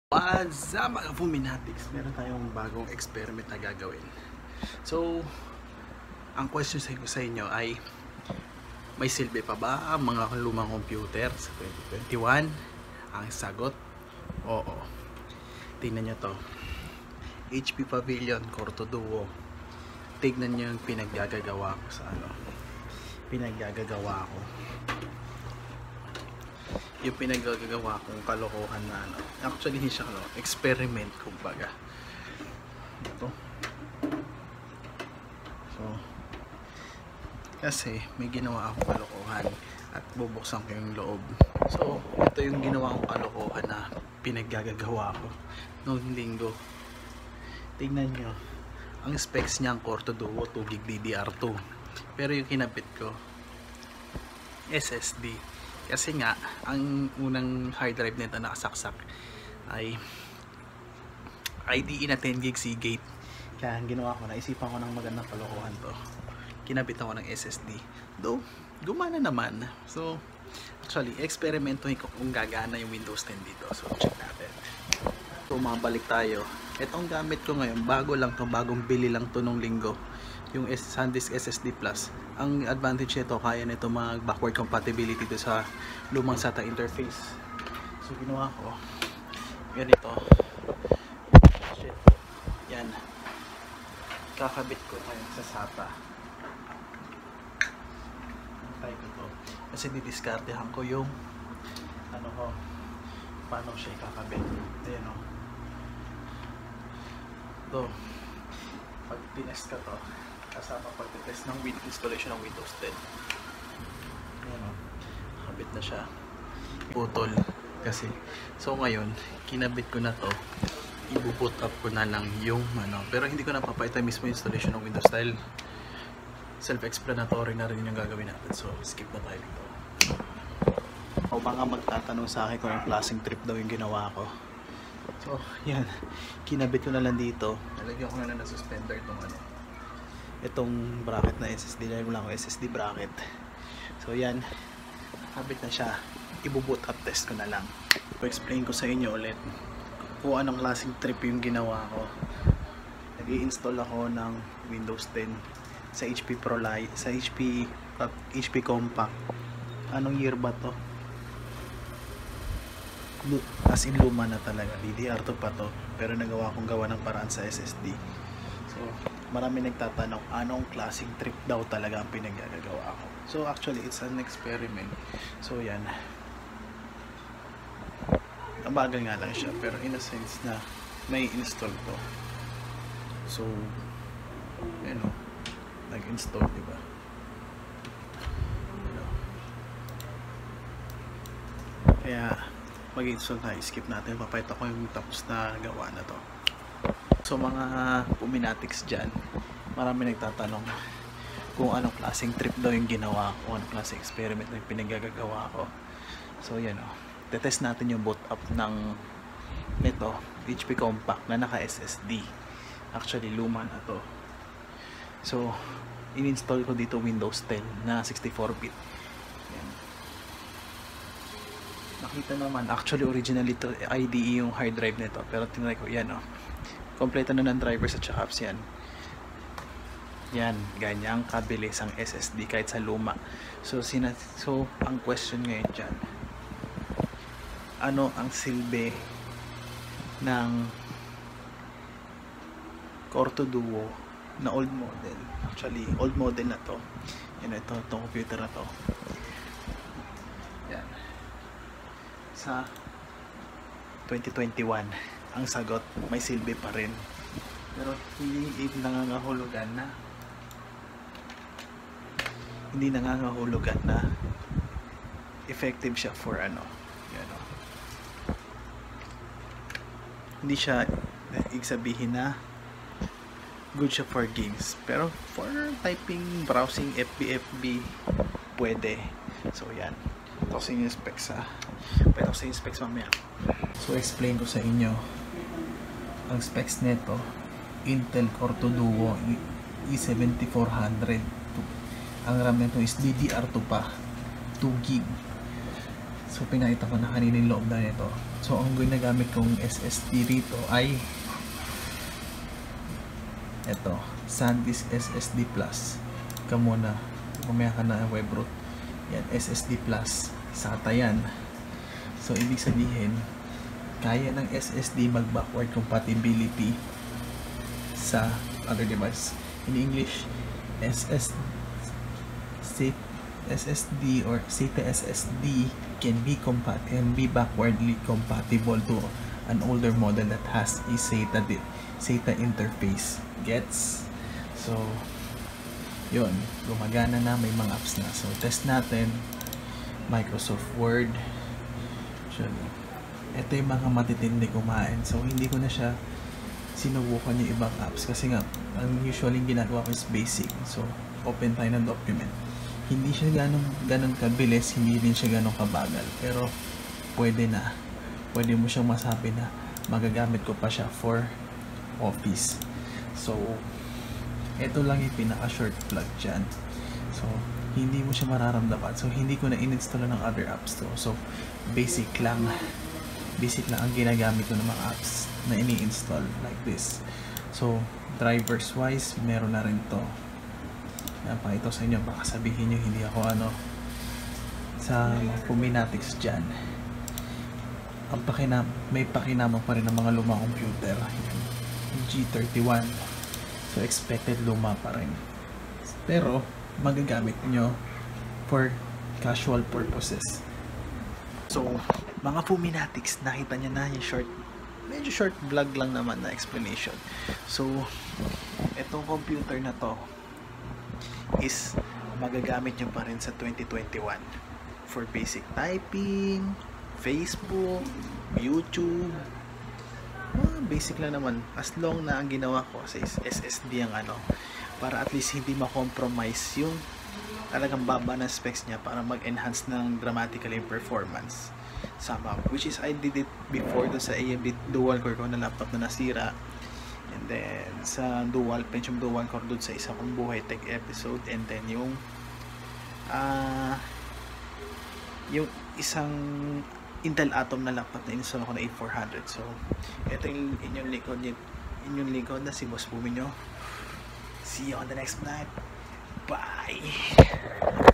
What's up mga Fuminatics? Meron tayong bagong experiment na gagawin. So, ang question sa inyo ay may silbi pa ba ang mga lumang computer sa 2021? Ang sagot, oo. Tingnan nyo to. HP Pavilion Corto Duo. Tignan nyo yung pinaggagawa ko sa pinaggagawa ko. Yung pinaggagawa kong kalokohan na actually hindi siya experiment kumbaga. Ito. So, kasi may ginawa akong kalokohan at bubuksan ko yung loob. So, ito yung ginawa kong kalokohan na pinaggagawa ko noong linggo. Tingnan nyo. Ang specs niya ang Corto Duo 2GB DDR2. Pero yung kinabit ko SSD. Kasi nga, ang unang hard drive nito nakasaksak ay IDE na 10GB Seagate. Kaya ang ginawa ko, naisipan ko ng magandang kalokohan to. Kinabit ako ng SSD. Though, gumana naman. So, actually, experimento ko kung gagana yung Windows 10 dito. So, check natin. So, mabalik tayo. Itong gamit ko ngayon, bago lang to, bagong bili lang to nung linggo. Yung SanDisk SSD Plus. Ang advantage nito, kaya nito mag backward compatibility to sa lumang SATA interface. So ginawa ko ganito. Shit. Yan. Kakabit ko ngayon sa SATA. Antay ko to. Kasi didiskartehan ko yung paano siya kakabit. Ayan o. To. Pag tinest ka to, kasama pag-test ng installation ng Windows 10. Ayan o, nakabit na siya. Putol kasi. So ngayon, kinabit ko na to. I-boot up ko na lang yung pero hindi ko na papayta mismo installation ng Windows dahil self-explanatory na rin yung gagawin natin. So skip na tayo dito. O baka magtatanong sa akin kung yung klaseng trip daw yung ginawa ko. So yan, kinabit ko na lang dito. Nalagyan ko na lang ng suspender itong bracket na SSD, dahil wala akong SSD bracket. So yan, nakabit na siya. I-boot up test ko na lang. I-explain ko sa inyo ulit kung anong klaseng trip yung ginawa ko. Nag-i-install ako ng Windows 10 sa HP ProLite, sa HP Compact. Anong year ba to? As in luma na talaga, DDR2 pa to, pero nagawa kong gawa ng paraan sa SSD. So marami nagtatanong anong klaseng trip daw talaga ang pinaggagawa ko. So actually it's an experiment. So yan, nabagal nga lang siya, pero in a sense na may install to. So nag-install, diba? Kaya mag-install tayo, skip natin, papayta ko yung tapos na gawa na to. So mga Fuminatics dyan, marami nagtatanong kung anong klaseng trip daw yung ginawa ko, anong klaseng experiment na yung pinagagagawa ko. So yan o, tetest natin yung boot up ng nito, HP Compact na naka SSD. Actually luma na to. So in-install ko dito Windows 10 na 64-bit. Nakita naman, actually originally to IDE yung hard drive nito, pero tinry ko yan o, kompleto na ng drivers at saka apps yan. Yan, ganyang kabilis ang SSD kahit sa luma. So ang question ngayon dyan, ano ang silbi ng Corto Duo na old model? Actually old model na to. Yan, itong computer na to. Yan, sa 2021, ang sagot, may silbi pa rin. Pero hindi nangangahulugan na effective siya for hindi siya sabihin na good siya for games. Pero for typing, browsing, FB pwede. So yan. Ito sa yung specs Pwede sa yung specs mamaya. So explain ko sa inyo ang specs nito. Intel Corto Duo i7400. Ang RAM nito is DDR2 pa, 2GB. So So pinakita ko na kanina yung loob na nito. So ang ginagamit kong SSD rito ay ito, SanDisk SSD Plus. Ika muna, mamaya ka na web root. Yan, SSD Plus. SATA yan. So ibig sabihin, kaya ng SSD mag backward compatibility sa other device. In English, SSD or SATA SSD can be backwardly compatible to an older model that has a SATA interface. Gets? So, yun. Gumagana na, may mga apps na. So, test natin. Microsoft Word. Actually, ito yung mga matitindi kumain. So, hindi ko na siya sinubukan yung ibang apps. Kasi nga, ang usually ginagawa ko is basic. So, open tayo ng document. Hindi siya ganun kabilis, hindi din siya ganun kabagal. Pero, pwede na. Pwede mo siyang masabi na magagamit ko pa siya for office. So, ito lang yung pinaka-short plug dyan. So, hindi mo siya mararamdaman. So, hindi ko na in-install ng other apps to. So, basic lang ang ginagamit ko ng mga apps na ini-install like this. So, drivers wise, meron na rin to. Napakita sa inyo, baka sabihin nyo hindi ako sa Fuminatics dyan. May pakinamang pa rin ng mga lumang computer. G31. So, expected luma pa rin. Pero, magagamit nyo for casual purposes. So, mga Fuminatics, nakita nyo na yung medyo short vlog lang naman na explanation. So, itong computer na to is magagamit nyo pa rin sa 2021 for basic typing, Facebook, YouTube. Basic lang naman, as long na ang ginawa ko sa SSD ang para at least hindi ma-compromise yung talagang baba na specs niya para mag-enhance ng dramatically yung performance somehow, which is I did it before sa AMD dual core ko na laptop na nasira, and then sa Pentium dual core doon sa isa kong buhay tech episode, and then yung isang Intel Atom na laptop na install ko na A400. So, ito yung inyong likod na si Boss Bumi nyo. See you on the next vlog. Bye!